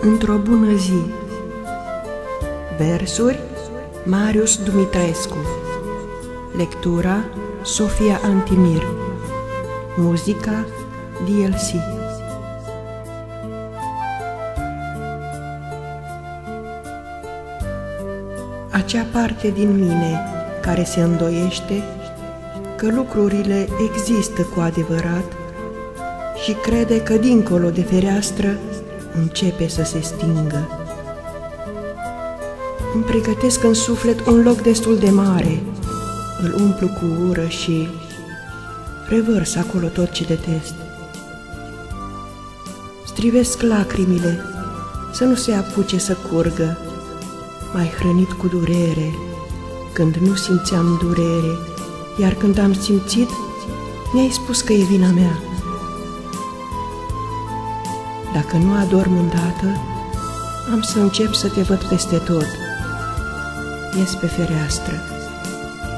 Într-o bună zi. Versuri Marius Dumitrescu. Lectura Sofia Antimir. Muzica DLC. Acea parte din mine care se îndoiește că lucrurile există cu adevărat și crede că dincolo de fereastră începe să se stingă. Îmi pregătesc în suflet un loc destul de mare, îl umplu cu ură și revărs acolo tot ce detest. Strivesc lacrimile să nu se apuce să curgă, mai hrănit cu durere, când nu simțeam durere, iar când am simțit, mi-ai spus că e vina mea. Dacă nu adorm îndată, am să încep să te văd peste tot. Ies pe fereastră.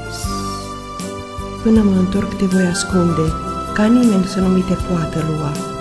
Până mă întorc te voi ascunde, ca nimeni să nu mi te poată lua.